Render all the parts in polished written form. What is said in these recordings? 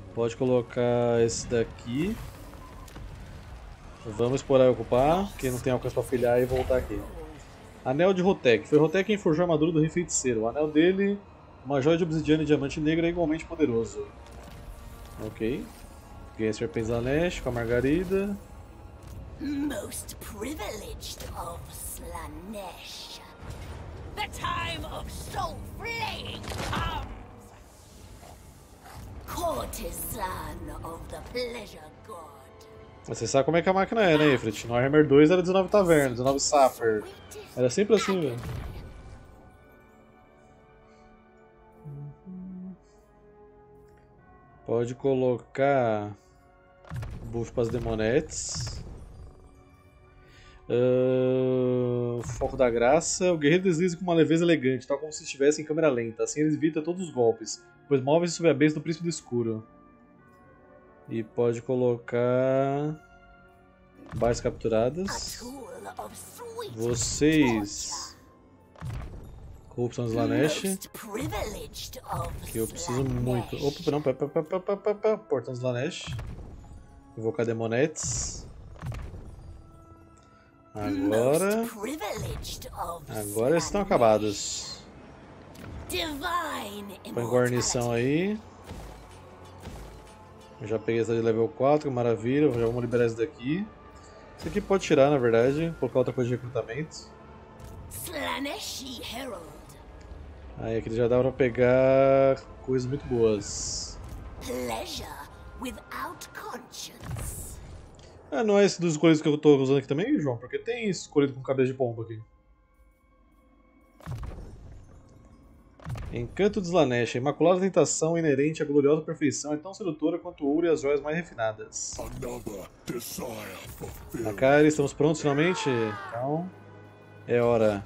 Pode colocar esse daqui. Vamos explorar e ocupar. Quem não tem alcance para filhar e voltar aqui. Anel de Rotek. Foi Rotek quem forjou a armadura do Rei Feiticeiro. O anel dele, uma joia de obsidiana e diamante negro, é igualmente poderoso. Ok. Ganhei serpentes Slanesh com a Margarida. Most privileged of Slanesh. The time of soul flaying comes. Courtesan of the pleasure god. Você sabe como é que a máquina é, né, Ifrit? No Warhammer 2 era 19 Taverna, 19 Sapphire. Era sempre assim, velho. Pode colocar buff para as demonettes. Foco da graça. O guerreiro desliza com uma leveza elegante, tal como se estivesse em câmera lenta. Assim ele evita todos os golpes, pois move-se sob a bênção do príncipe do escuro. E pode colocar bases capturadas. Vocês. Corrupção de Slanesh. Que eu preciso muito. Opa, não, Portão de Slanesh. Invocar Demonettes. Agora eles estão acabados. Põe guarnição aí. Eu já peguei essa de level 4, maravilha. Já vamos liberar esse daqui. Esse aqui pode tirar, na verdade. Colocar outra coisa de recrutamento. Aí aqui já dá pra pegar coisas muito boas. Ah, não é esse dos escolhidos que eu tô usando aqui também, João? Porque tem escolhido com cabeça de pombo aqui. Encanto de Slanesh. A imaculada tentação inerente à gloriosa perfeição é tão sedutora quanto o ouro e as joias mais refinadas. Nakari, estamos prontos finalmente? Então, é hora.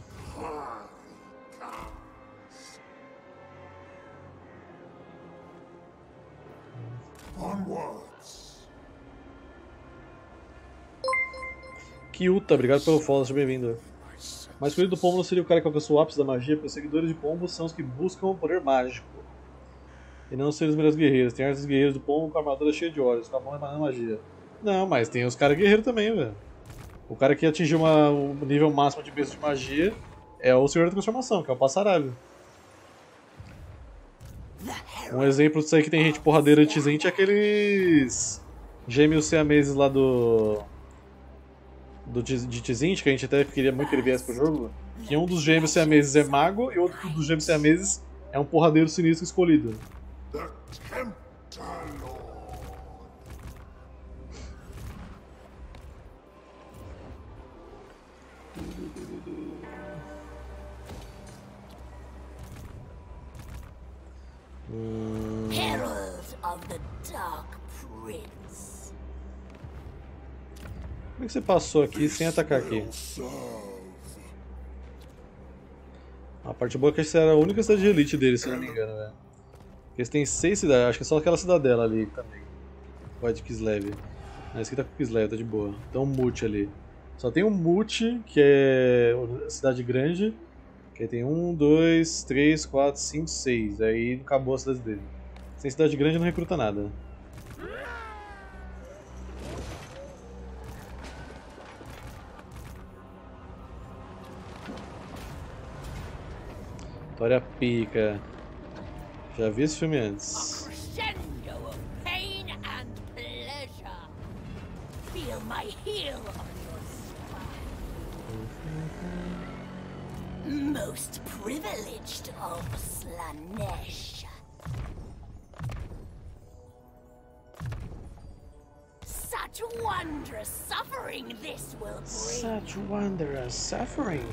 Kyuta, obrigado pelo follow, seja bem-vindo. Mas o escolhido do pombo não seria o cara que alcançou o ápice da magia, porque os seguidores de pombo são os que buscam o poder mágico. E não ser os melhores guerreiros. Tem artes guerreiros do pombo com a armadura cheia de olhos, com a mão emanando magia. Não, mas tem os caras guerreiros também, velho. O cara que atingiu o nível máximo de besta de magia é o Senhor da Transformação, que é o Passaralho. Um exemplo disso aí que tem gente porradeira de Tizente é aqueles gêmeos siameses lá de Tizint, que a gente até queria muito que ele viesse pro jogo, que um dos gêmeos siameses é mago e outro dos gêmeos siameses é um porradeiro sinistro escolhido. Herald of the Dark Prince. Como é que você passou aqui sem atacar aqui? A parte boa é que essa era a única cidade de elite deles, se eu não me engano, velho. Porque eles têm 6 cidades, acho que é só aquela cidadela ali também. O de Kislev. Esse aqui tá com Kislev, tá de boa. Então Mut ali. Só tem um Mut, que é a cidade grande. Que aí tem 1, 2, 3, 4, 5, 6. Aí acabou a cidade dele. Sem cidade grande não recruta nada. Vitória pica. Já vi esse filme antes. Most privileged of Slanesh. Such wondrous suffering this will bring. Such wondrous suffering.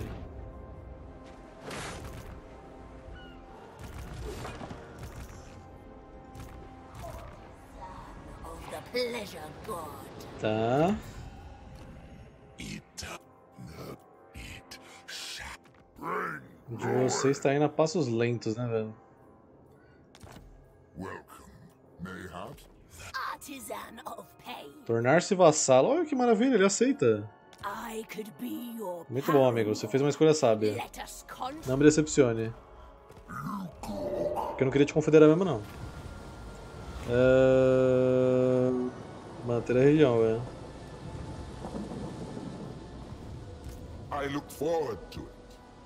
Of the pleasure god. Tá. De você está indo a passos lentos, né, velho? Tornar-se vassalo. Olha que maravilha, ele aceita. Muito bom, amigo. Você fez uma escolha sábia. Não me decepcione. Porque eu não queria te confederar mesmo, não. manter a região, velho. I look forward to it.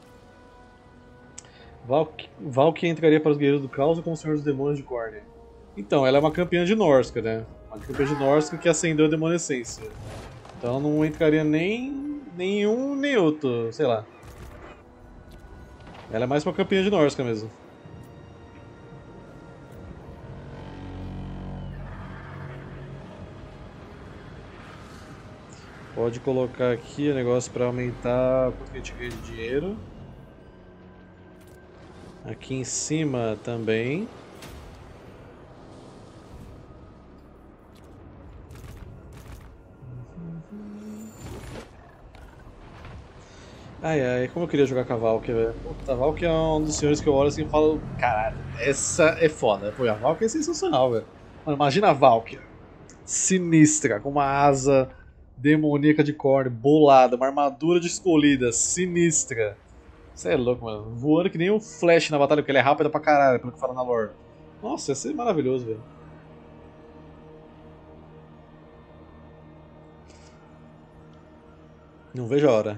Valkyrie entraria para os Guerreiros do Caos ou com o Senhor dos Demônios de Khorne? Então, ela é uma campeã de Norsca, né? Uma campeã de Norsca que acendeu a Demonescência. Então ela não entraria nem um nem outro, sei lá. Ela é mais uma campeã de Norsca mesmo. Pode colocar aqui o negócio para aumentar quanto que a gente ganha de dinheiro. Aqui em cima também. Ai ai, como eu queria jogar com a Valkyrie, velho. A Valkyrie é um dos senhores que eu olho assim e falo: caralho, essa é foda. Pô, a Valkyrie é sensacional, velho. Mano, imagina a Valkyrie. Sinistra, com uma asa demoníaca de Khorne, bolada, uma armadura de escolhida, sinistra. Você é louco, mano. Voando que nem um Flash na batalha, porque ele é rápido pra caralho, pelo que fala na lore. Nossa, ia ser maravilhoso, velho. Não vejo a hora.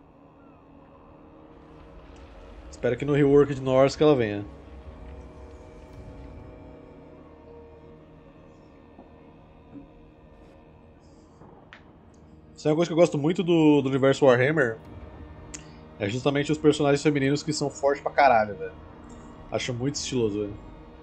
Espero que no rework de Norsca ela venha. Isso é uma coisa que eu gosto muito do universo Warhammer. É justamente os personagens femininos que são fortes pra caralho, velho. Acho muito estiloso, velho.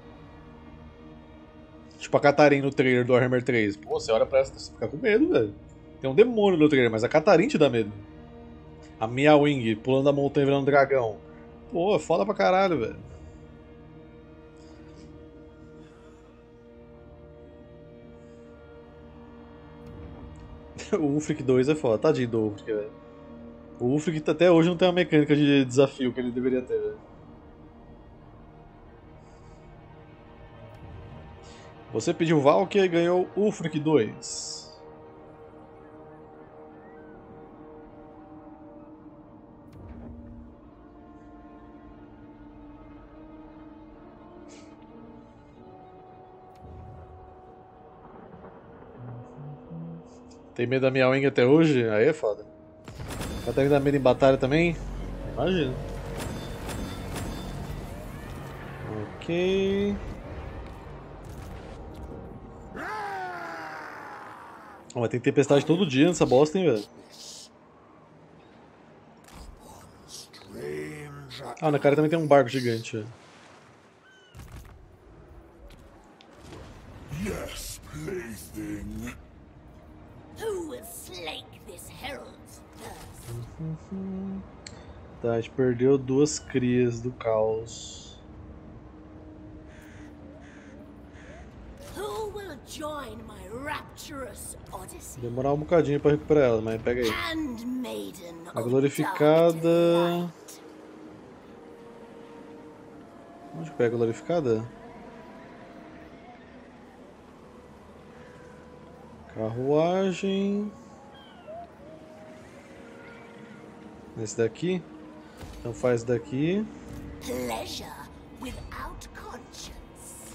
Tipo a Katarine no trailer do Warhammer 3. Pô, você olha pra essa e você fica com medo, velho. Tem um demônio no trailer, mas a Katarine te dá medo. A Mia Wing pulando a montanha virando dragão. Pô, foda pra caralho, velho. O Ulfric 2 é foda, tadinho do Ulfric, velho. O Ulfric até hoje não tem uma mecânica de desafio que ele deveria ter, velho. Você pediu Valkyrie e ganhou Ulfric 2. Tem medo da minha wing até hoje? Aí é foda. Catarina dá medo em batalha também? Imagina. Ok. Oh, mas tem tempestade todo dia nessa bosta, hein, velho? Ah, na cara também tem um barco gigante, velho. Yes, plaything. Who will slake this herald's thirst? Tá, a gente perdeu duas crias do caos. Who will join my rapturous odyssey? Demorar um bocadinho pra recuperar ela, mas pega aí. Handmaiden A of glorificada. dark delight. Onde que pega a glorificada? Carruagem. Esse daqui. Então faz daqui. Pleasure without conscience.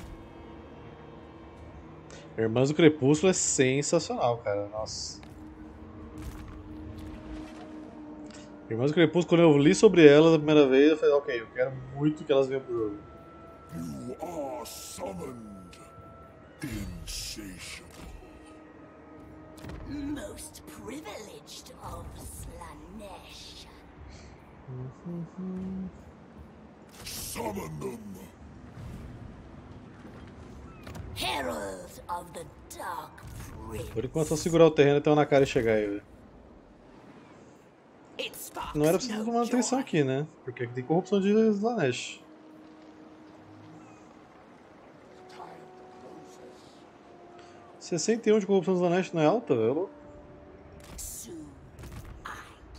Irmãs do Crepúsculo é sensacional, cara. Nossa. Irmãs do Crepúsculo, quando eu li sobre elas a primeira vez, eu falei, ok, eu quero muito que elas venham pro jogo. You are summoned. Insatiable. Most privileged of Slanesh. Summon them. Herald of the Dark Prince. Por enquanto, só segurar o terreno até o Nakari chegar aí, velho. It sparks Não era preciso no tomar atenção joy. aqui, né? Porque aqui tem corrupção de Slanesh. Time closes. 61 de corrupção de Slanesh não é alta, velho? Soon, I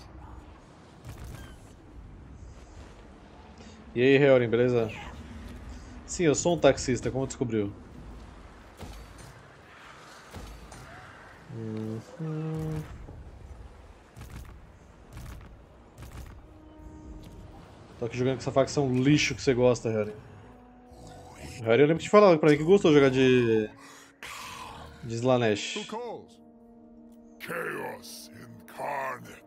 E aí, Helrin, beleza? Sim, eu sou um taxista, como descobriu? Tô aqui jogando com essa facção lixo que você gosta, Harry. Harry, eu lembro que te falava pra mim que gostou de jogar de De Slanesh. Who calls? Chaos incarnate.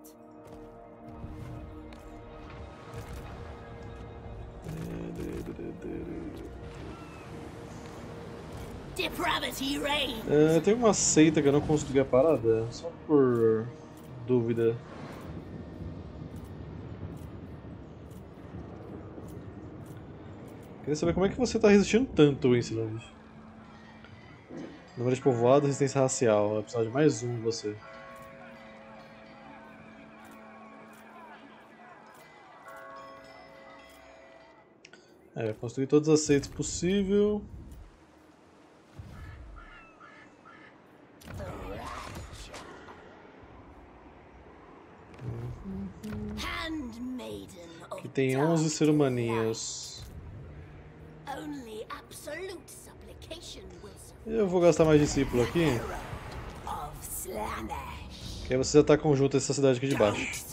Depravity reigns. Tem uma seita que eu não consegui a parada, só por dúvida. Queria saber como é que você tá resistindo tanto, Incident. Número de povoado, resistência racial. Eu precisava de mais um de você. Construir todas as seitas possível. Aqui tem 11 ser humaninhos. Eu vou gastar mais discípulo aqui. Que aí você já tá conjunto essa cidade aqui de baixo.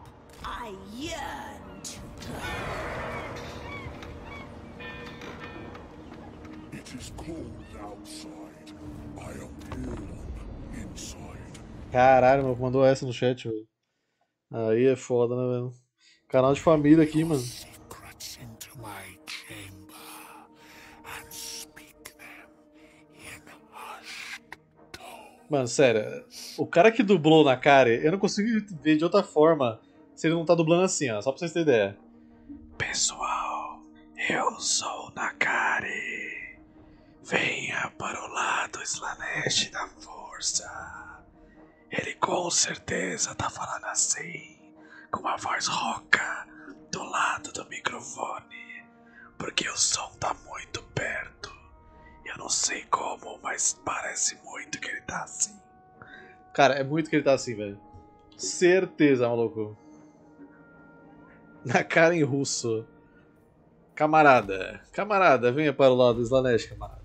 Caralho, meu, mandou essa no chat, velho. Aí é foda, né, velho? Canal de família aqui, mano. Mano, sério, o cara que dublou na Nakari, eu não consigo ver de outra forma se ele não tá dublando assim, ó, só pra vocês terem ideia. Pessoal, eu sou o Nakari. Venha para o lado Slanesh da força. Ele com certeza tá falando assim, com uma voz rouca, do lado do microfone, porque o som tá muito perto. Eu não sei como, mas parece muito que ele tá assim. Cara, é muito que ele tá assim, velho. Certeza, maluco. Na cara em russo. Camarada, camarada, venha para o lado do Slanesh, camarada.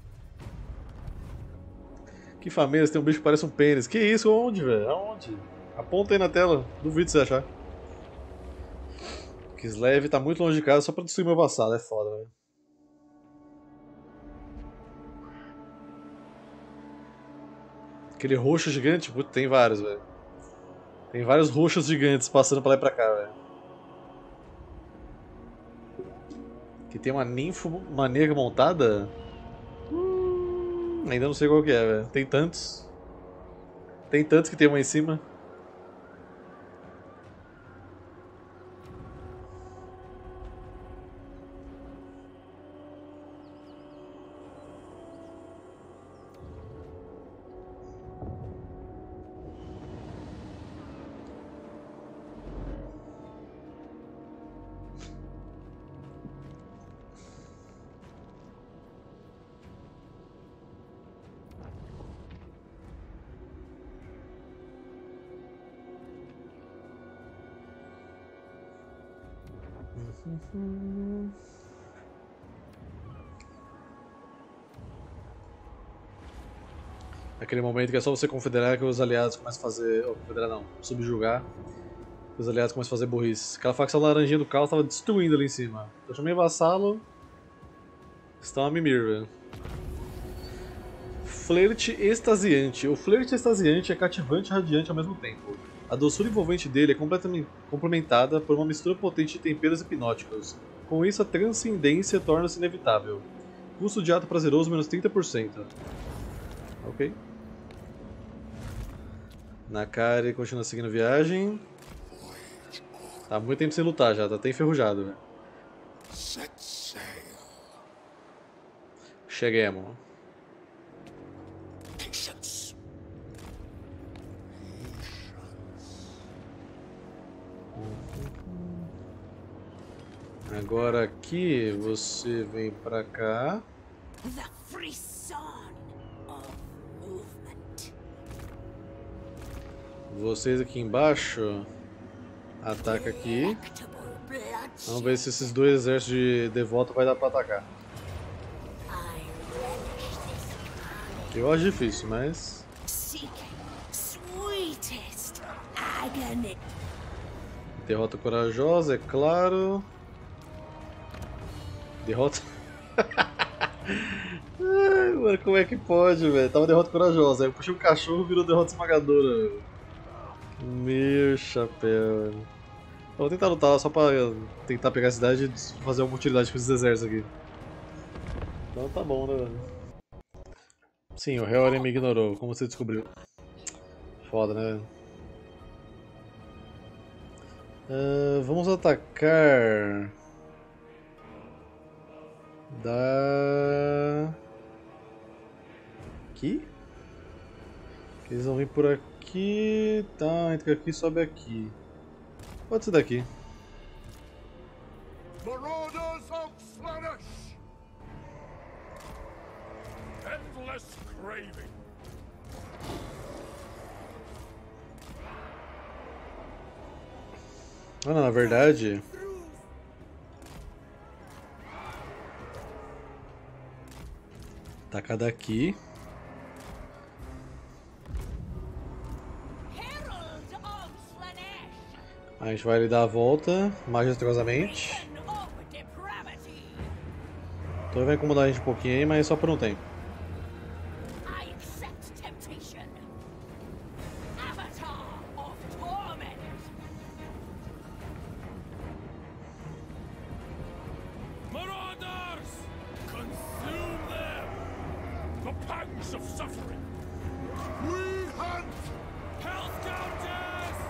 Que família, tem um bicho que parece um pênis. Que isso? Onde, velho? Aonde? Aponta aí na tela. Duvido você achar. Kislev tá muito longe de casa só pra destruir meu vassalo. É foda, velho. Aquele roxo gigante, putz, tem vários, velho. Tem vários roxos gigantes passando pra lá e pra cá, velho. Aqui tem uma ninfo maníaca montada. Ainda não sei qual que é, velho. Tem tantos. Tem tantos que tem uma em cima. Aquele momento que é só você confederar que os aliados começam a fazer... Ou confederar não, subjugar. Que os aliados começam a fazer burrice. Aquela facção laranjinha do caos tava destruindo ali em cima. Eu chamei vassalo. Estão a mimir, velho. Flerte extasiante. O flerte extasiante é cativante e radiante ao mesmo tempo. A doçura envolvente dele é completamente complementada por uma mistura potente de temperos hipnóticos. Com isso, a transcendência torna-se inevitável. Custo de ato prazeroso menos 30%. Ok. Nakari continua seguindo viagem. Tá muito tempo sem lutar já, tá até enferrujado, velho. Cheguemos. Agora aqui você vem pra cá. The frisson of movement. Vocês aqui embaixo. Ataca aqui. Vamos ver se esses dois exércitos de devoto vai dar pra atacar. Eu acho difícil, mas... Derrota corajosa, é claro. Derrota... Mano, como é que pode, velho? Tava derrota corajosa. Aí eu puxei o cachorro e virou derrota esmagadora, velho. Meu chapéu, velho. Eu vou tentar lutar lá só pra tentar pegar a cidade e fazer uma utilidade com esses exércitos aqui. Então tá bom, né, velho? Sim, o Helren me ignorou. Como você descobriu? Foda, né, velho? Vamos atacar... Aqui? Eles vão vir por aqui... Tá, entra aqui e sobe aqui. Pode ser daqui. Marauders of Slaanesh! Endless craving. Ah, não, na verdade... Tacar daqui. Herald of Slaanesh, A gente vai lhe dar a volta majestosamente. beacon of depravity. Então vai incomodar a gente um pouquinho aí, mas é só por um tempo. I accept temptation. Avatar of torment. Marauders! Consume them! The pangs of suffering! We hunt! Hellscourges!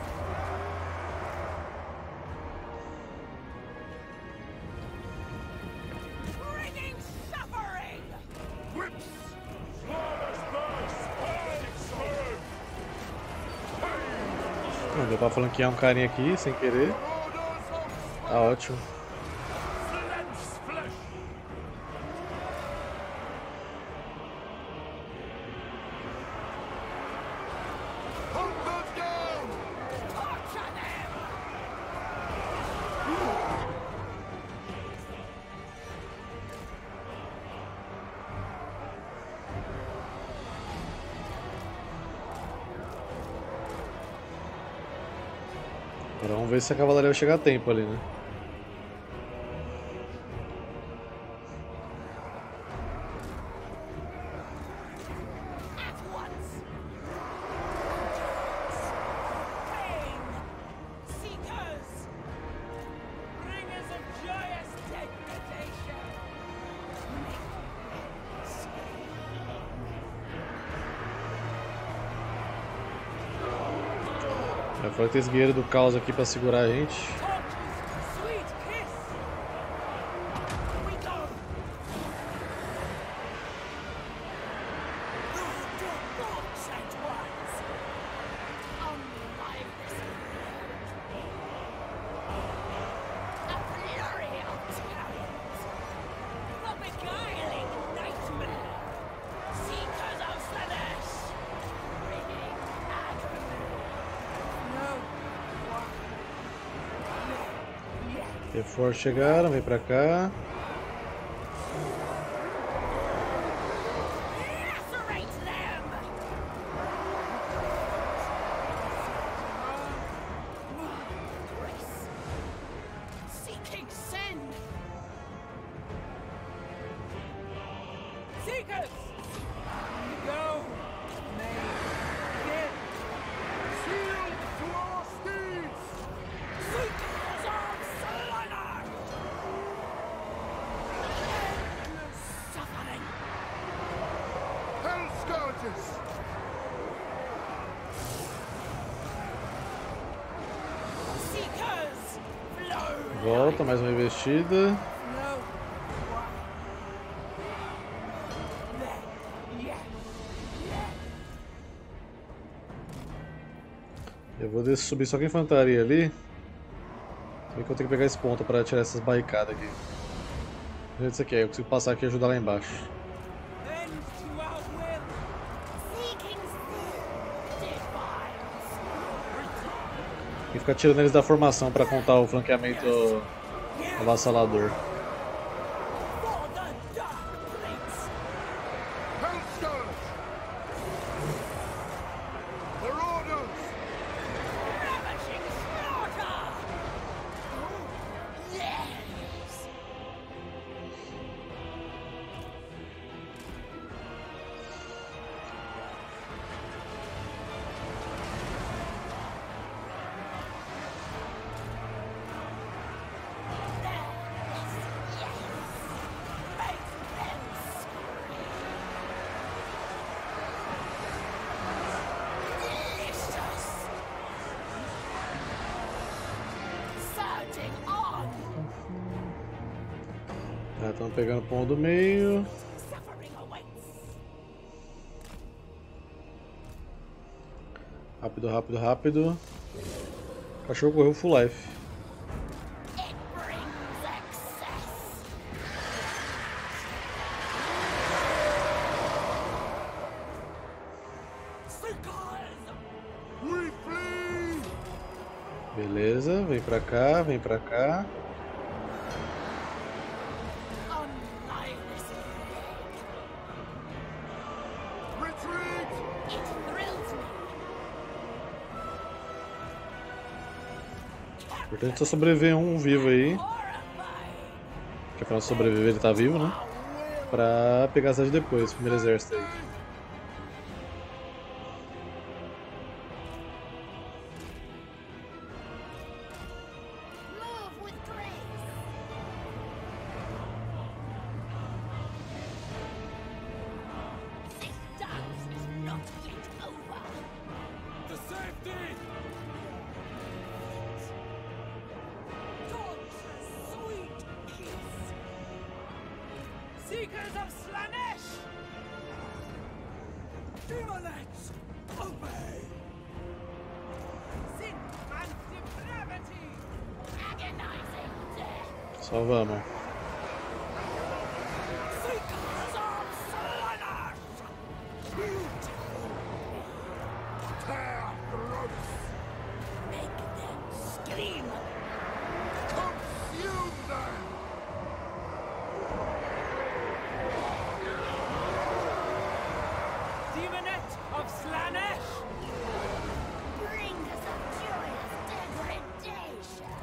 Bringing suffering. Whips! Slaughter's burst! Panics herd! Não, deu pra flanquear um carinha aqui sem querer. Marauders of Tá ótimo. Slaanesh flesh! Hunt them down! Torture them. Agora vamos ver se a cavalaria vai chegar a tempo ali, né? At once. Pain. Seekers. Bringers of joyous degradation. Vai falar que tem esse guerreiro do caos aqui pra segurar a gente. Torches. Sweet kiss. We go. Sent ones. Unlike this a flurry of talent. The beguiling nightmare. Seekers of Slaanesh. Bringing agony. No. Reforços chegaram, vem pra cá. Lacerate them! Grace. Seeking sin! Seekers! Go! May begin! Shield to our steeds! Seekers of Slaanesh! Suffering! Hellscourges! Seekers! Flow! Volta, mais uma investida. Flow! Yeah! Eu vou subir só com a infantaria ali. Só que eu tenho que pegar esse ponto pra tirar essas barricadas aqui. Do jeito que você quer, eu consigo passar aqui e ajudar lá embaixo. Bend to our will! Seeking sin! Defiance! E ficar tirando eles da formação pra contar o flanqueamento avassalador. For the Dark Prince! Hellscourge! Marauders! Ravaging slaughter! Yes! Estamos pegando o pão do meio. Suffering awaits. Rápido, rápido, rápido. O cachorro correu full life. It brings excess. Seekers! We flee! Beleza, vem pra cá, vem pra cá. Unlike this leg. Retreat! It thrills me. Importante só sobreviver um vivo aí. Horrifying. Que afinal, se sobreviver ele tá vivo, né? Pra pegar a cidade depois, primeiro exército aí. Move with grace. This dance is not yet over. To safety! Torture, sweet kiss. Seekers of Slanesh! Demonites, obey! Sin and depravity! Agonizing death. Só vamos. Seekers of Slanesh. Tear throats! Make them scream. Consume them! Demonette of Slanesh! Bring us a joyous degradation.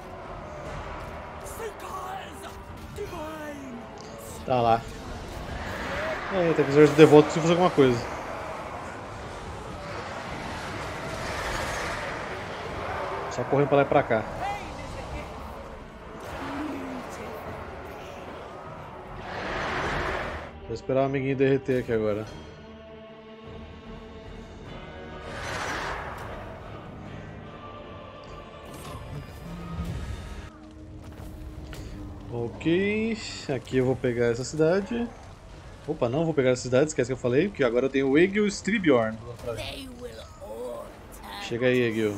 Seekers divine! Tá lá. É, tem que exército devoto precisa fazer alguma coisa. Só correndo pra lá e pra cá. Pain is a gift! Beautiful! Vou esperar o amiguinho derreter aqui agora. Ok, aqui eu vou pegar essa cidade. Opa, não vou pegar essa cidade, esquece que eu falei, porque agora eu tenho o Egil Stribjorn. They will all turn. Chega aí, Egil.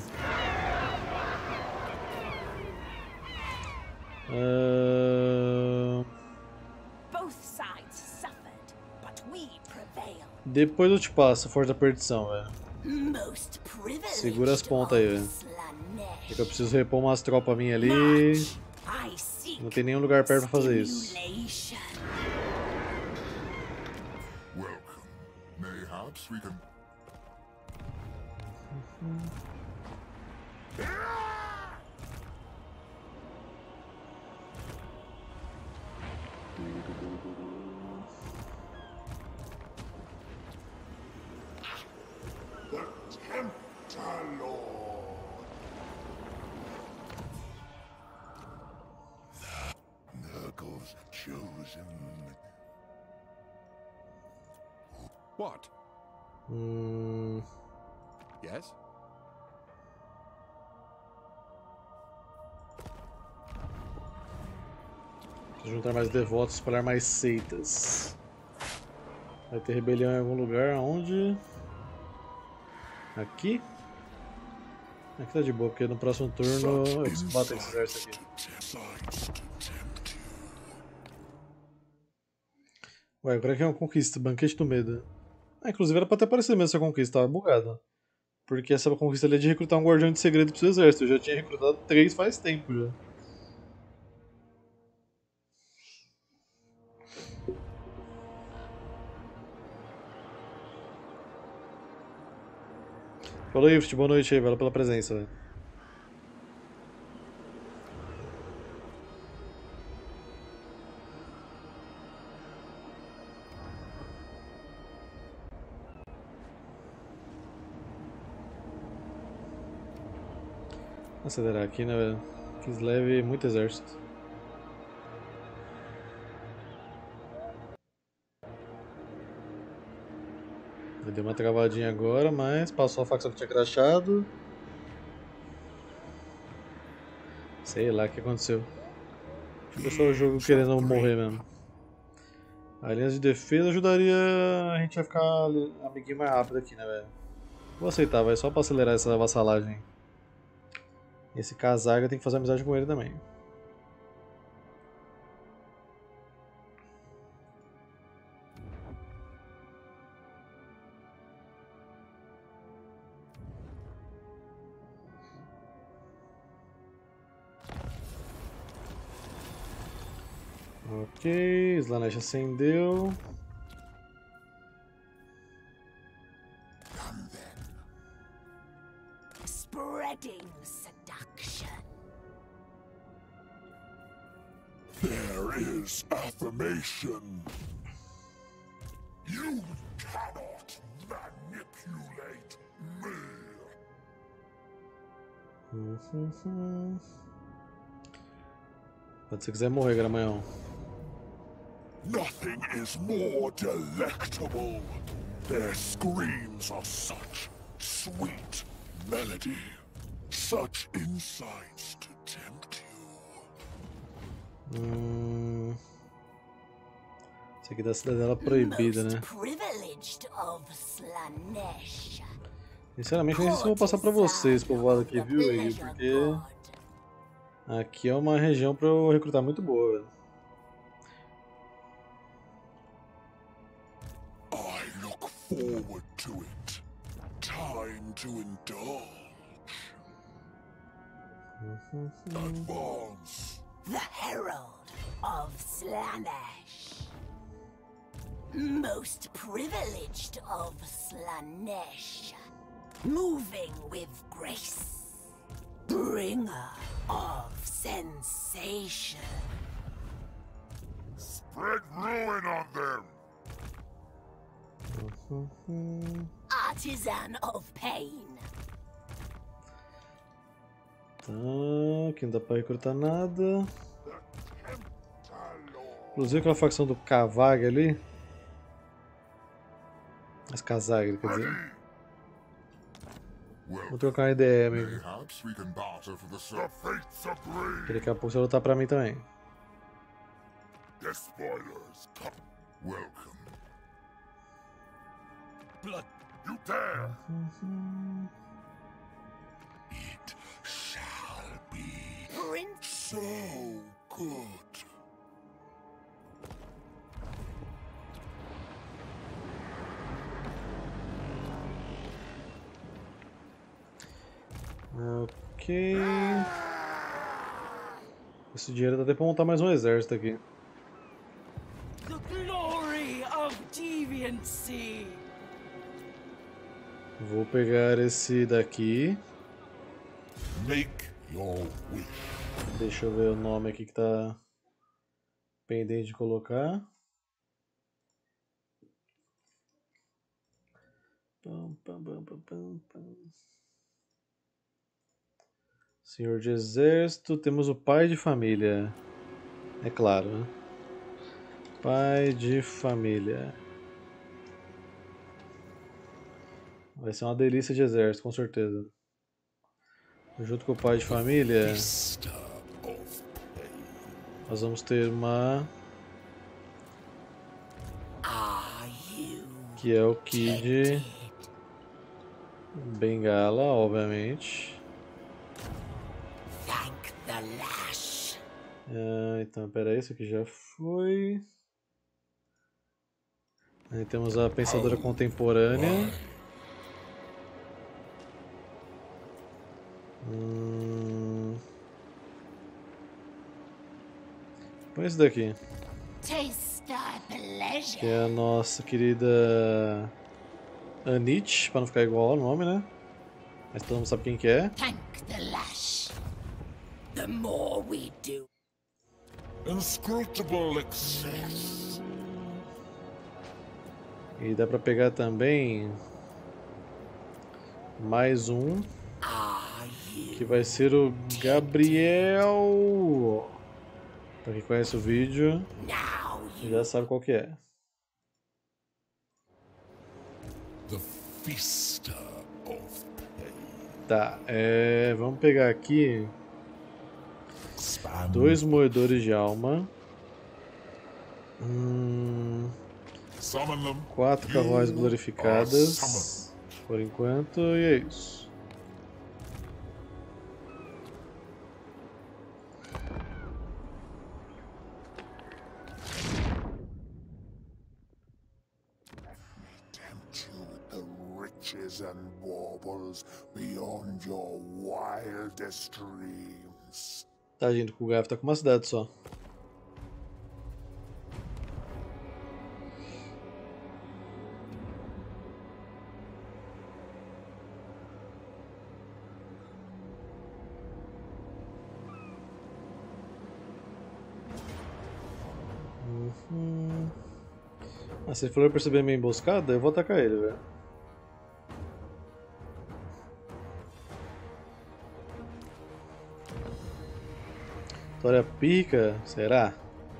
Both sides suffered, but we prevailed. Depois eu te passo a Força da Perdição, velho. Most privileged. Segura as pontas aí, velho. of Slanesh. É que eu preciso repor umas tropas minhas ali. March. I seek Não tem nenhum lugar perto pra fazer isso. stimulation. Welcome. Mayhaps we can... The Tempter Lord! Nurgle's chosen. What? Yes? Preciso juntar mais devotos, espalhar mais seitas. Vai ter rebelião em algum lugar, aonde? Aqui? Aqui tá de boa, porque no próximo turno eu preciso bater esse exército aqui. Ué, agora aqui é uma conquista, Banquete do Medo. Ah, inclusive era pra ter aparecido mesmo essa conquista, tava bugada. Porque essa conquista ali é de recrutar um guardião de segredo pro seu exército. Eu já tinha recrutado 3 faz tempo já. Falou, Ift, boa noite aí, valeu pela presença, velho. Acelerar aqui, né, velho? Kislev, muito exército. Deu uma travadinha agora, mas passou a facção que tinha crashado. Sei lá o que aconteceu. Foi só o jogo querendo morrer mesmo. A linha de defesa ajudaria a gente a ficar amiguinho mais rápido aqui, né, velho? Vou aceitar, vai só pra acelerar essa vassalagem. Esse Kazaga tem que fazer amizade com ele também. Ok, Slaanesh acendeu. Spreading seduction. There is affirmation. You cannot manipulate me. Pode se quiser morrer, Gramanhão. Nothing is more delectable. Their screams are such sweet melody, such insights to tempt you. Esse aqui da cidadela proibida, né? Privileged of Slaanesh. Sinceramente, nem sei se eu vou passar pra vocês, povoado aqui, viu, aí? Porque aqui é uma região pra eu recrutar muito boa, velho. I look forward to it. Time to indulge. Advance. The Herald of Slaanesh. Most privileged of Slaanesh. Moving with grace. Bringer of sensation. Spread ruin on them. Artisan of pain. Tá, aqui não dá pra recrutar nada. Inclusive aquela facção do Kavag ali. As Kazag, quer dizer. Vou trocar uma ideia, amigo. Perhaps we can barter for the fates agree. Que daqui a pouco você vai lutar pra mim também. Despoilers, come. Welcome. Blood. You dare! It shall be Prince. so good. Ok. Esse dinheiro dá até pra montar mais um exército aqui. The glory of deviancy. Vou pegar esse daqui. Make your wish. Deixa eu ver o nome aqui que tá pendente de colocar. Senhor de exército, temos o pai de família. É claro, né? Pai de família. Vai ser uma delícia de exército, com certeza. Junto com o pai de família, nós vamos ter uma... que é o Kid Bengala, obviamente. Thank the lash. Então, pera aí, isso aqui já foi. Aí temos a Pensadora Contemporânea. Põe esse daqui, Taste thy pleasure. que é a nossa querida Anit, pra não ficar igual ao nome, né? Mas todo mundo sabe quem que é. Thank the lash. The more we do. Inscrutable excess. E dá pra pegar também mais um, que vai ser o Gabriel. Pra quem conhece o vídeo, Now you já sabe qual que é. The feaster of pain. Tá, vamos pegar aqui 2 moedores de alma. Summon them. 4 carruagens glorificadas. Por enquanto, e é isso. Tempt you with the riches and baubles beyond your wildest dreams. Tá, gente, o Gaf tá com uma cidade só. Ah, se ele for perceber minha emboscada, eu vou atacar ele, velho. Vitória pica, será?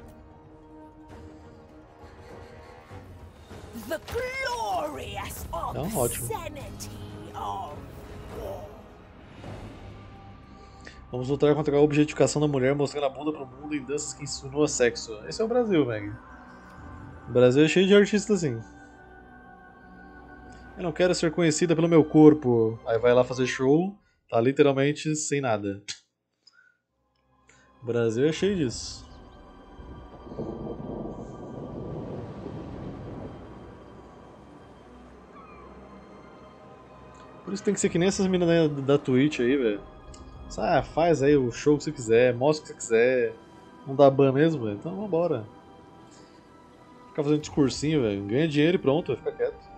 The glorious Não, ótimo. obscenity of war. Vamos lutar contra a objetificação da mulher, mostrando a bunda pro mundo em danças que insinuam sexo. Esse é o Brasil, Meg. O Brasil é cheio de artistas assim. Eu não quero ser conhecida pelo meu corpo. Aí vai lá fazer show, tá literalmente sem nada. O Brasil é cheio disso. Por isso tem que ser que nem essas meninas da Twitch aí, velho. Ah, faz aí o show que você quiser, mostra o que você quiser. Não dá ban mesmo, velho? Então vambora. Ficar fazendo discursinho, velho. Ganha dinheiro e pronto, vai ficar quieto.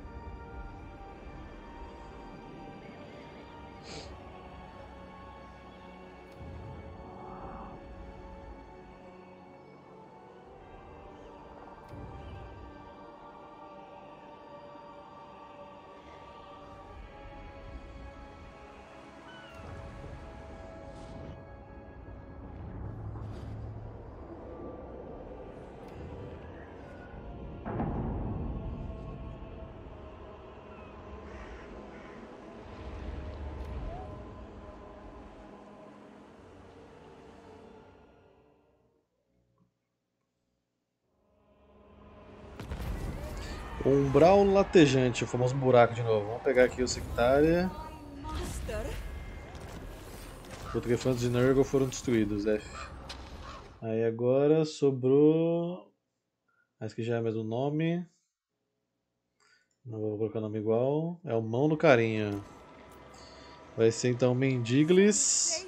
Umbral latejante, o famoso buraco de novo. Vamos pegar aqui o Sectária. Master? Os Utrefantes de Nurgle foram destruídos, F. Aí agora sobrou... Esse aqui já é o mesmo nome. Não vou colocar nome igual. É o Mão no Carinho. Vai ser então Mendiglis.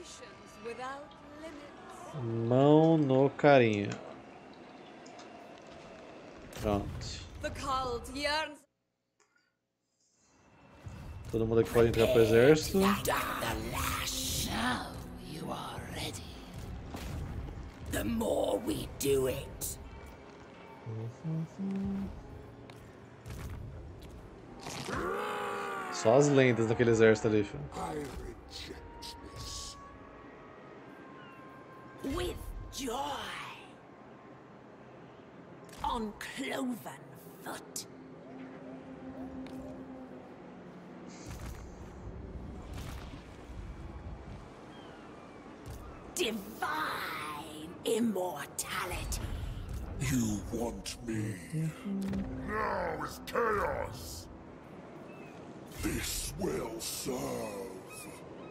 Mão no Carinho. Pronto. Todo mundo aqui pode entrar pro exército. Now you are ready. The more we do it, Só as lendas daquele exército ali, filho. I reject this. with joy. On cloven foot. Divine immortality. You want me. Now is chaos. This will serve.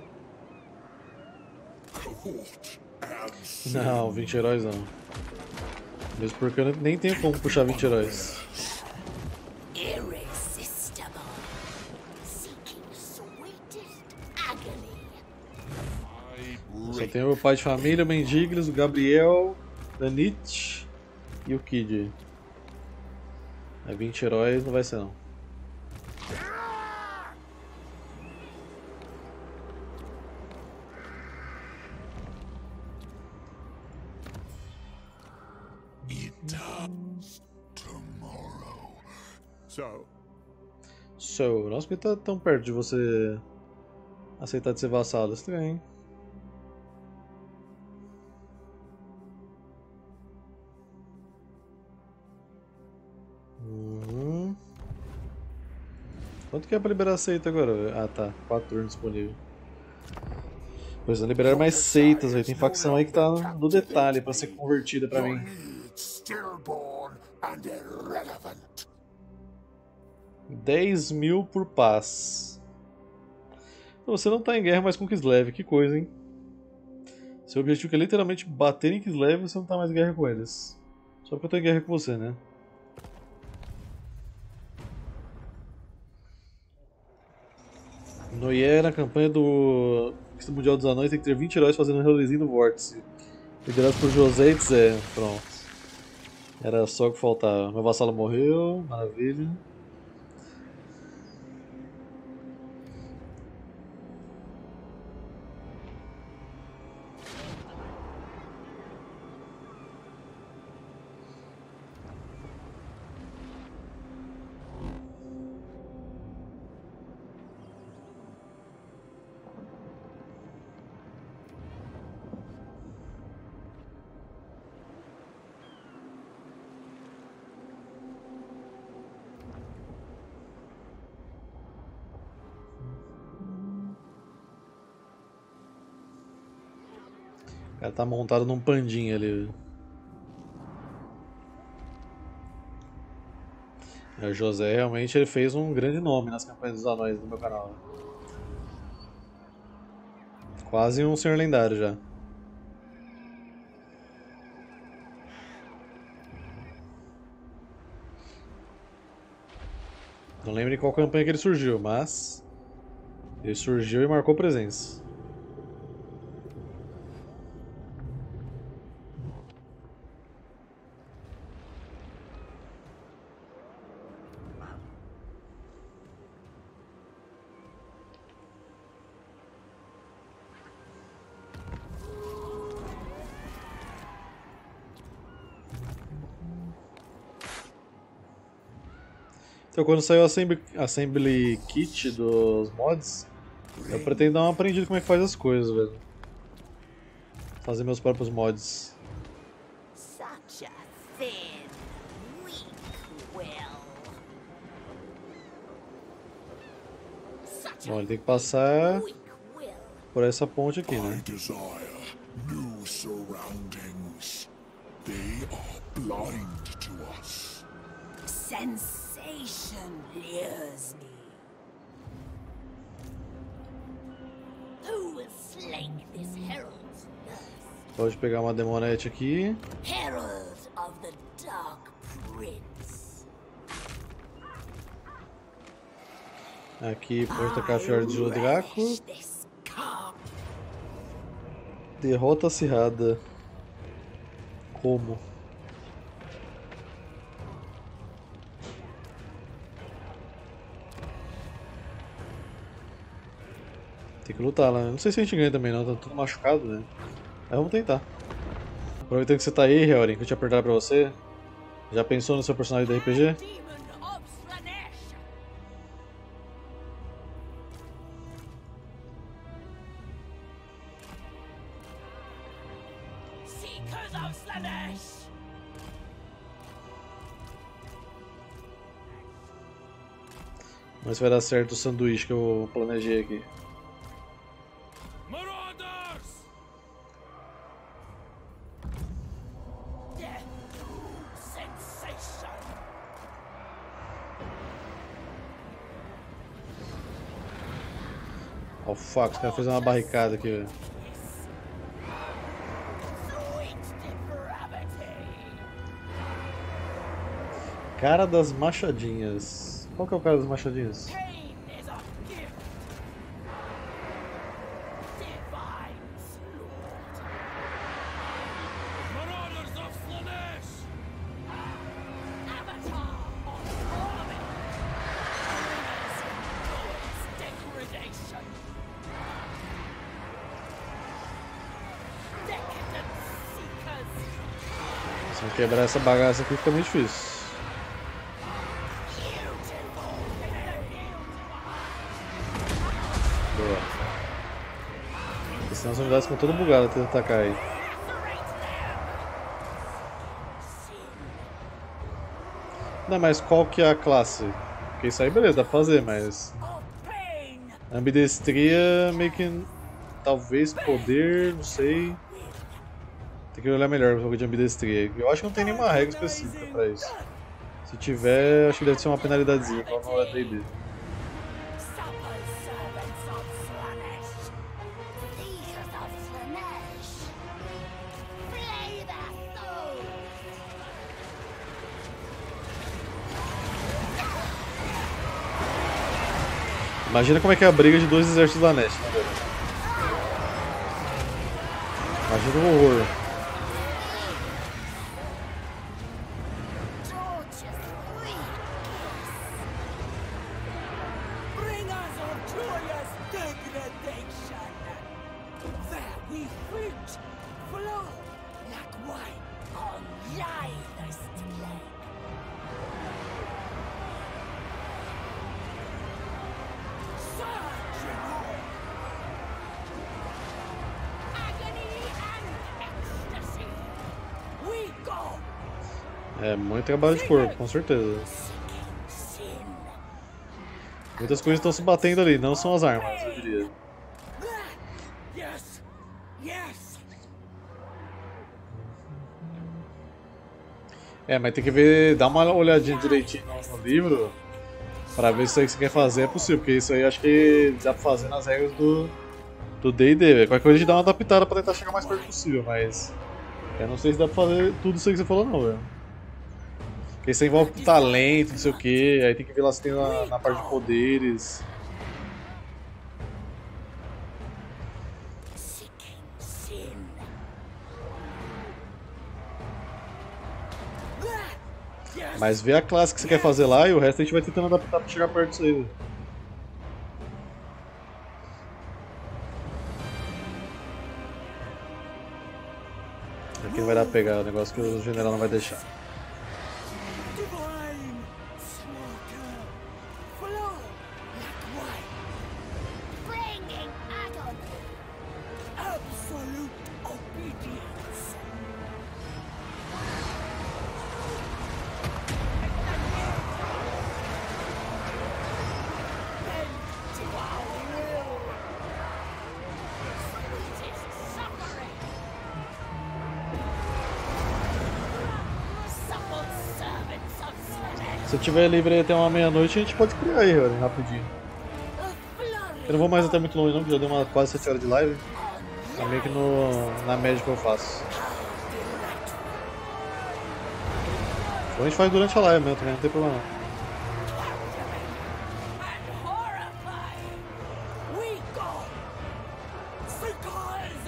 Cohort and Não, 20 heróis não. Mesmo porque eu nem tenho como puxar 20 heróis. Irresistible. Seeking sweetest agony. Só tenho o pai de família, o Mendiglis, o Gabriel, Danit e o Kid. É 20 heróis, não vai ser não. tomorrow. So, nossa, por que tá tão perto de você aceitar de ser vassalo? Estranho, hein? Quanto que é pra liberar aceita agora? Ah tá, 4 turnos disponível. Pois não liberaram mais seitas, velho. Tem facção aí que tá no detalhe pra ser convertida pra mim. Stillborn and irrelevant. 10.000 por paz. Não, você não tá em guerra mais com Kislev, que coisa, hein? Seu objetivo é literalmente bater em Kislev e você não tá mais em guerra com eles. Só porque eu tô em guerra com você, né? Noyer, na campanha do Mundial dos Anões, tem que ter 20 heróis fazendo um rolezinho no vórtice. Liderados por José e Tzé. Pronto. Era só o que faltava. Meu vassalo morreu, maravilha. O cara tá montado num pandinha ali. O José realmente ele fez um grande nome nas campanhas dos anões do meu canal. Quase um senhor lendário já. Não lembro em qual campanha que ele surgiu, mas ele surgiu e marcou presença. Então, quando saiu o Assembly Kit dos mods, eu pretendo dar uma aprendida como é que faz as coisas, velho. Fazer meus próprios mods. Such a thin, weak will. Such Bom, a ele tem que passar weak will. por essa ponte aqui, I né? desire new surroundings. They are blind to us. Sensation lures me. Who will slake this herald's thirst? Pode pegar uma demonete aqui. Herald of the Dark Prince. Aqui pode tacar a Fiora de Draco. Relish this cup. Derrota acirrada. Como? Tem que lutar lá. Não sei se a gente ganha também não, tá tudo machucado, né? Mas vamos tentar. Aproveitando que você tá aí, Helrin, que eu tinha perguntado pra você. Já pensou no seu personagem da RPG? Demon of Slanesh. Seekers of Slanesh. Mas vai dar certo o sanduíche que eu planejei aqui. Marauders! Death through sensation. Oh fuck, os caras fizeram uma barricada aqui, velho. Sweet depravity. Cara das machadinhas. Qual que é o cara das machadinhas? Pain is a gift. Divine slaughter. Marauders of Slanesh! Avatar of torment. Glorious degradation. Decadent seekers. Se eu quebrar essa bagaça aqui fica muito difícil. Boa. Porque senão as unidades ficam todas bugadas tentando atacar aí. Não, mas qual que é a classe? Porque isso aí beleza, dá pra fazer, mas... Of pain. Ambidestria meio que talvez poder, não sei. Tem que olhar melhor o jogo de ambidestria. Eu acho que não tem nenhuma regra específica pra isso. Se tiver, acho que deve ser uma penalidadezinha, igual no D&D. Supple servants of Slaanesh. Seekers of Slaanesh. Play their souls. Imagina como é que é a briga de dois exércitos da Nest, né, velho? Imagina o horror. Torches weakness. Bring us our joyous degradation. There we flit, flow like wine on lightest leg. Surging on. Agony and ecstasy. We go. É muito trabalho de corpo, com certeza. Sin. Muitas coisas estão se batendo ali, não são as armas, eu diria. Yes. Yes. É, mas tem que ver, dar uma olhadinha direitinho no livro pra ver se isso aí que você quer fazer é possível, porque isso aí acho que dá pra fazer nas regras do D&D, velho. Qualquer coisa a gente dá uma adaptada pra tentar chegar o mais perto possível, mas eu não sei se dá pra fazer tudo isso aí que você falou não, velho. Porque isso aí envolve talento, não sei o que, aí tem que ver lá se tem na parte de poderes. Seeking sin. Mas vê a classe que você quer fazer lá e o resto a gente vai tentando adaptar pra chegar perto disso aí, velho. Aqui não vai dar pra pegar, o negócio que o general não vai deixar. Divine slaughter. Flow like wine. Bringing agony. Absolute obedience. Bend to our will. Sweetest suffering. Supple servants of Slaanesh. Se eu tiver livre aí até uma meia-noite, a gente pode criar aí, olha, rapidinho. A flurry. Eu não vou mais até muito longe não, porque já deu uma quase 7 horas de live. Tá meio que na média que eu faço. Ou a gente faz durante a live mesmo também, não tem problema não. And horrifying. We go. Seekers.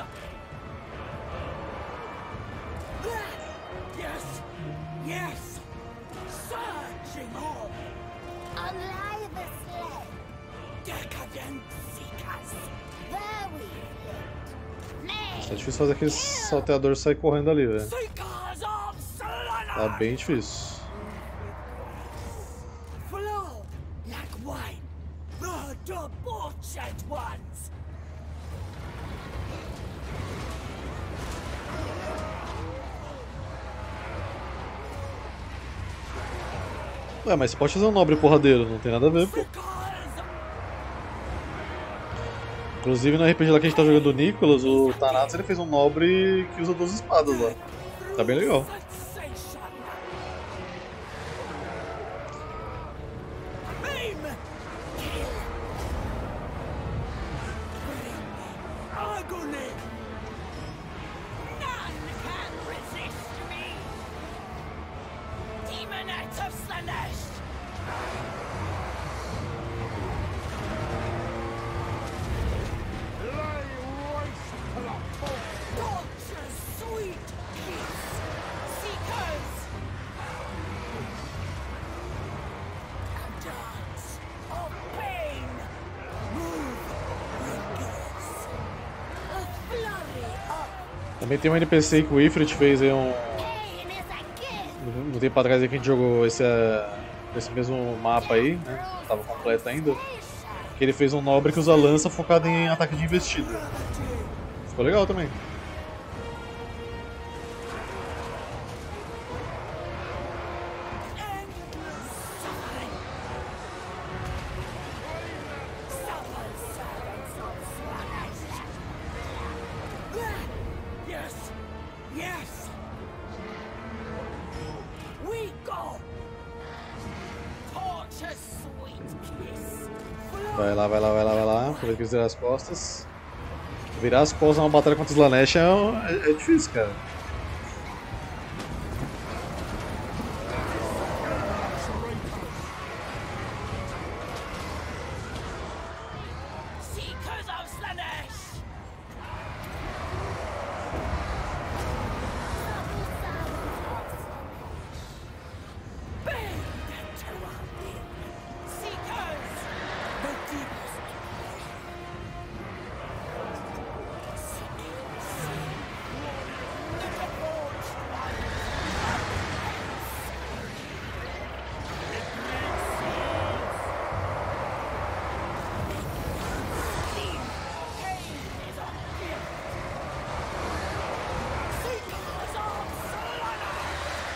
Yes. Yes. Surging on. Unlie the sled. Decadent seekers. There we flit. É difícil fazer aquele salteador sair correndo ali, velho. Seekers of Slaanesh. Tá bem difícil. Flow like wine. The debauched ones. Ué, mas você pode fazer um nobre porradeiro, não tem nada a ver, pô. Seekers. Inclusive no RPG lá que a gente tá jogando o Nicholas, o Thanatos ele fez um nobre que usa 12 espadas lá. Tá bem legal. Sensation. Aim. Kill. Bring agony. None can resist me. Demonite of Slaanesh. Torture's sweet kiss. Seekers. A dance of pain. Move with A flurry of Também tem um NPC que o Ifrit fez aí pain is a gift. um tempo atrás aí que a gente jogou esse mesmo mapa aí, né? Não tava completo ainda. Que ele fez um nobre que usa lança focado em ataque de investida. Ficou legal também. Supple servants of Slaanesh. Vai lá, vai lá, vai lá, vai lá. Aproveita que eles virar as costas. Virar as costas numa batalha contra os Slanesh é difícil, cara. Seekers of Slanesh! Bend to our will! Seekers! The deepest the divulged pain is a gift! Seekers of Slanesh!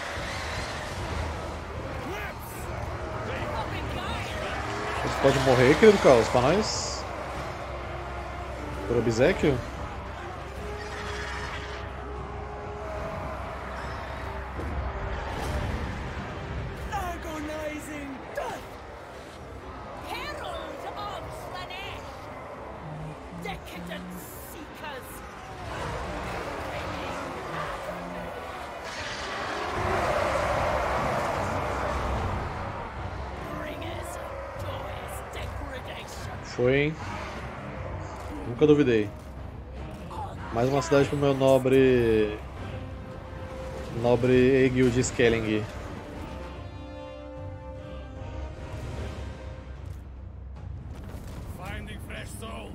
Você pode morrer, querido Caos, pra nós? Por obséquio? Agonizing death! Herald of Slanesh! Decadent seekers! Bringers of joyous degradation! Foi, hein? Nunca duvidei. Mais uma cidade pro meu nobre. Nobre Egil de Skelling. Finding fresh souls.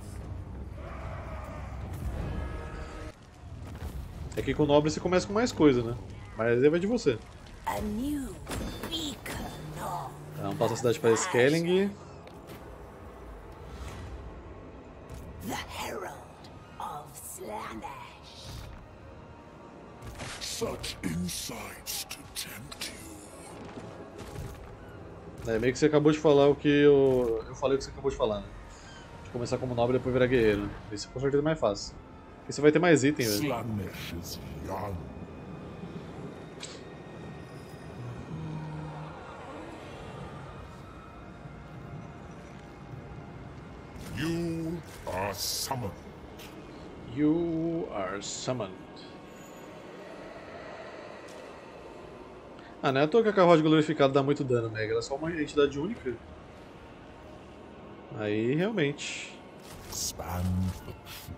É que com o nobre você começa com mais coisa, né? Mas aí vai de você. A new beacon of Então passa a cidade para Skelling. the Herald of Slanesh. Such insights to tempt you. É, meio que você acabou de falar o que eu falei o que você acabou de falar, né? De começar como nobre e depois virar guerreiro. Isso com certeza é mais fácil. Porque você vai ter mais item, velho. Slanesh is young. You are summoned. You are summoned. Ah, não é à toa que a carruagem glorificada dá muito dano, né? Ela é só uma entidade única. Aí, realmente. Span the truth.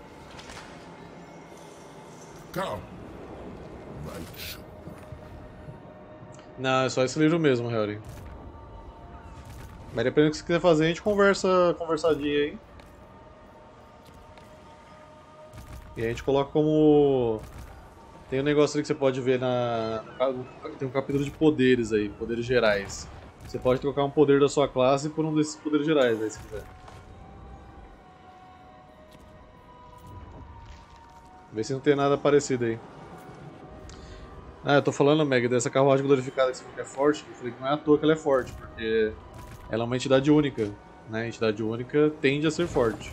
Come, right shoulder. Não, é só esse livro mesmo, Harry. Mas dependendo do que você quiser fazer, a gente conversadinha aí. E a gente coloca como... Tem um negócio ali que você pode ver tem um capítulo de poderes aí, poderes gerais. Você pode trocar um poder da sua classe por um desses poderes gerais aí, se quiser. Vê se não tem nada parecido aí. Ah, eu tô falando, Meg, dessa carruagem glorificada que você falou que é forte. Eu falei que não é à toa que ela é forte, porque ela é uma entidade única, né? A entidade única tende a ser forte.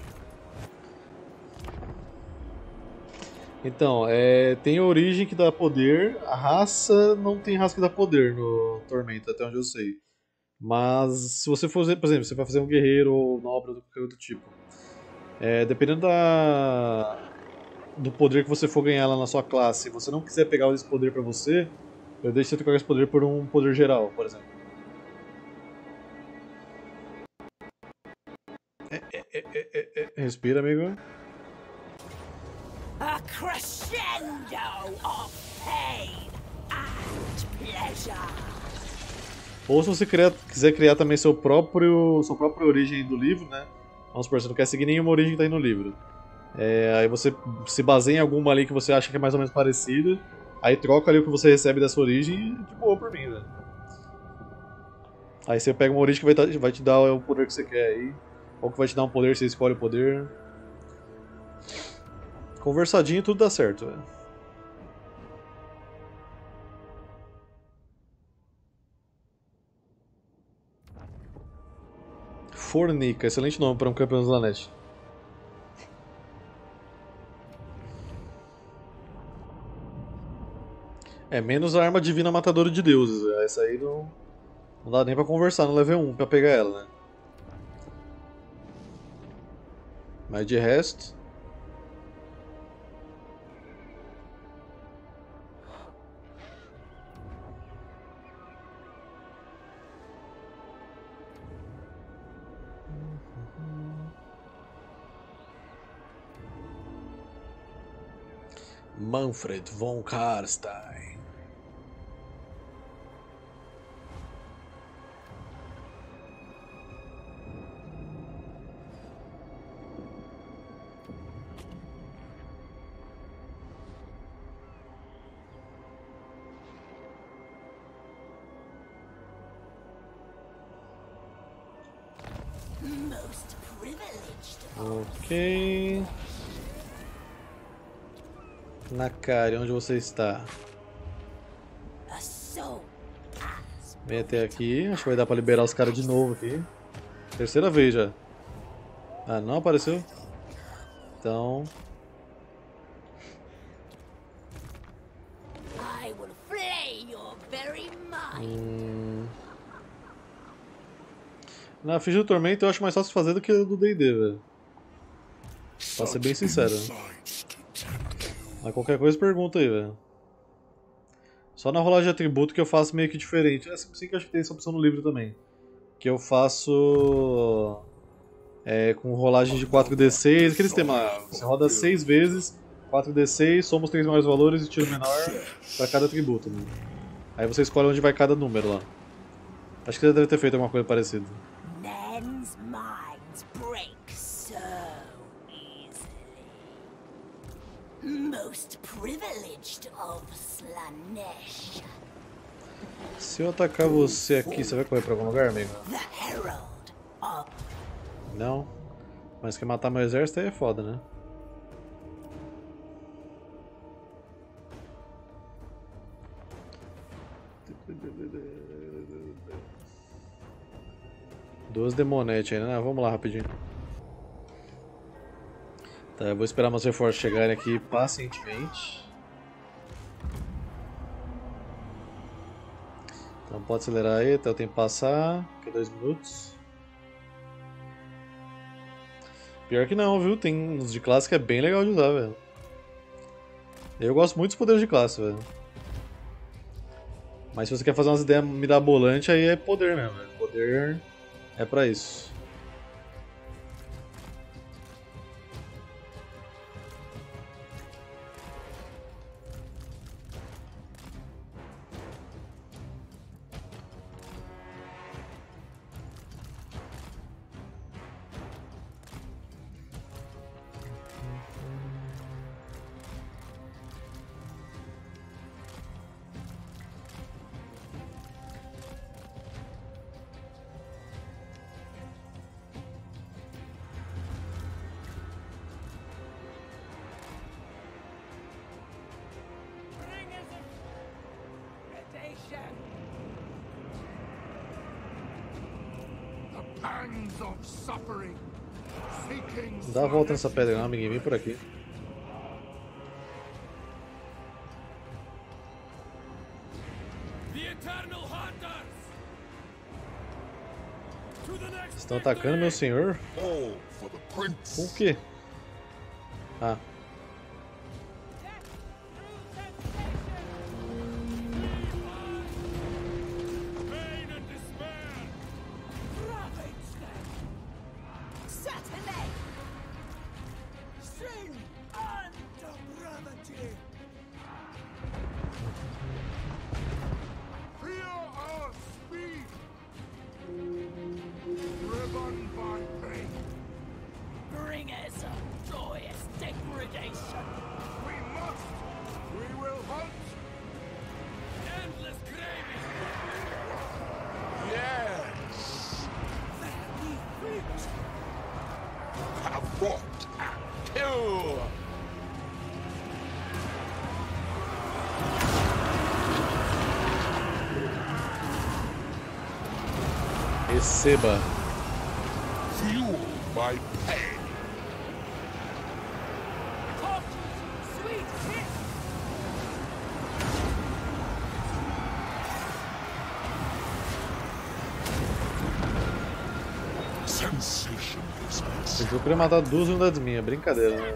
Então, tem a origem que dá poder, a raça não tem raça que dá poder no Tormenta, até onde eu sei. Mas se você for, por exemplo, você vai fazer um guerreiro ou nobre ou qualquer outro tipo, dependendo do poder que você for ganhar lá na sua classe, se você não quiser pegar esse poder pra você, eu deixo você trocar esse poder por um poder geral, por exemplo. Respira, amigo. A crescendo of pain and pleasure! Ou se você quiser criar também sua própria origem do livro, né? Vamos supor, você não quer seguir nenhuma origem que está aí no livro. Aí você se baseia em alguma ali que você acha que é mais ou menos parecida, aí troca ali o que você recebe dessa origem e de boa por mim, velho. Aí você pega uma origem que vai te dar o poder que você quer aí, ou que vai te dar um poder, você escolhe o poder. Conversadinho tudo dá certo, velho. Fornica, excelente nome para um campeão do Slanesh. Menos a arma divina matadora de deuses. Essa aí não dá nem pra conversar no level 1 pra pegar ela, né? Mas de resto... Manfred von Karstein. Most privileged. Ok. Nakari, onde você está? A soul as Vem até aqui. Acho que vai dar pra liberar os caras de novo aqui. Terceira vez já. Ah, não apareceu? Então... I will flay your very mind. Na ficha do Tormento eu acho mais fácil de fazer do que o do D&D, velho. Pra ser bem sincero. Insights to tempt you. Mas qualquer coisa pergunta aí, velho. Só na rolagem de atributo que eu faço meio que diferente. É assim que eu acho que tem essa opção no livro também. Que eu faço... com rolagem de 4d6, aquele sistema lá. Você roda 6 vezes, 4d6, soma os 3 maiores valores e tira o menor pra cada atributo. Né? Aí você escolhe onde vai cada número lá. Acho que você deve ter feito alguma coisa parecida. Men's minds break so easily. Most privileged of Slanesh. Se eu atacar você aqui, você vai correr pra algum lugar, amigo? The herald of Não? Mas que matar meu exército aí é foda, né? Duas demonetes ainda, né? Vamos lá rapidinho. Tá, eu vou esperar meus reforços chegarem aqui pacientemente. Então pode acelerar aí até o tempo passar. Aqui 2 minutos. Pior que não, viu? Tem uns de classe que é bem legal de usar, velho. Eu gosto muito dos poderes de classe, velho. Mas se você quer fazer umas ideias mirabolantes, aí é poder mesmo, velho. Poder é pra isso. The pangs of suffering. Seeking Não dá a volta nessa pedra não, amiguinho. Vem por aqui. The Eternal Hunters! To the next Estão atacando meu senhor? all for the prince. Com o quê? Ah. pain and despair! Ravage them! Saturday! Sin and depravity! Fear our speed. Driven by pain. Bringers of joyous degradation! We must. We will hunt. Endless craving! Yes. Very fit! Have fought and kill. Receba. Fuel by pain. Sweet kiss! Sensation is Eu queria matar 2 unidades minhas, brincadeira, né?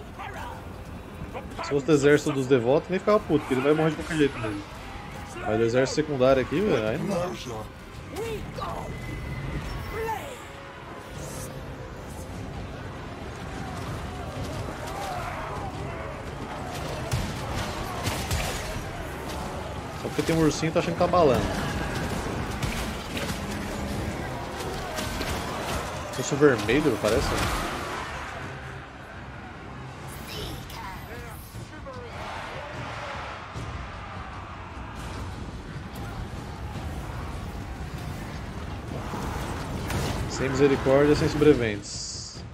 Se fosse do exército dos devotos, nem ficava puto, porque ele vai morrer de qualquer jeito mesmo. Mas do exército secundário aqui, velho, aí não dá. pleasure. We go. Play. Só porque tem um ursinho tá achando que tá balando. Urso vermelho, parece? Sem misericórdia, sem sobreviventes.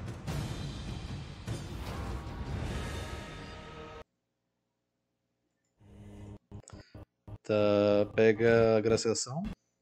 Tá, pega a graciação.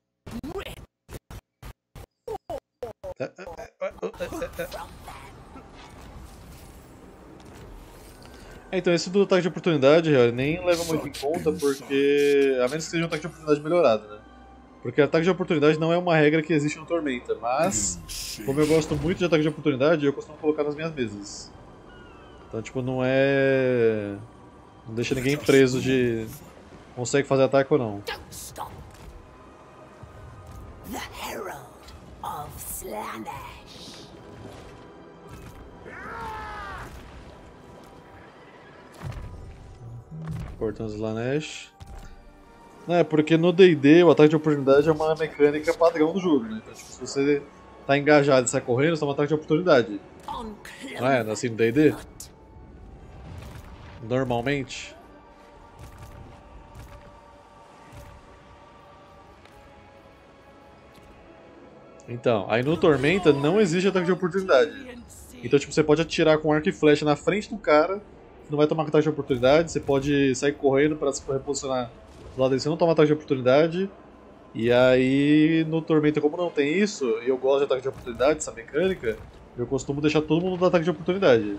Então, esse do ataque de oportunidade, ele nem leva muito em conta, porque. A menos que seja um ataque de oportunidade melhorado, né? Porque ataque de oportunidade não é uma regra que existe no Tormenta, mas. Como eu gosto muito de ataque de oportunidade, eu costumo colocar nas minhas mesas. Então, tipo, não é. Não deixa ninguém preso de. Consegue fazer ataque ou não. Don't stop. The Herald of Slaanesh. Portão Slaanesh. Não, é porque no D&D o ataque de oportunidade é uma mecânica padrão do jogo, né? Então, tipo, se você tá engajado e sai correndo, você toma um ataque de oportunidade. On Não é? Assim no D&D? Normalmente. Então, aí no Tormenta não existe ataque de oportunidade. Então, tipo, você pode atirar com arco e flecha na frente do cara, não vai tomar ataque de oportunidade, você pode sair correndo pra se reposicionar do lado dele, você não toma ataque de oportunidade. E aí, no Tormenta, como não tem isso, e eu gosto de ataque de oportunidade, essa mecânica, eu costumo deixar todo mundo no ataque de oportunidade.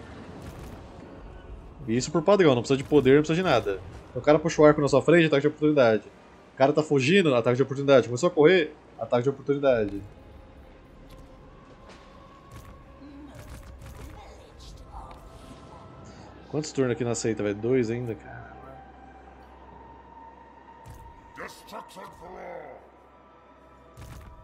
E isso por padrão, não precisa de poder, não precisa de nada. O cara puxa o arco na sua frente, ataque de oportunidade. O cara tá fugindo, ataque de oportunidade. Começou a correr, ataque de oportunidade. Quantos turnos aqui na seita, velho? 2 ainda, cara. Destruction for all.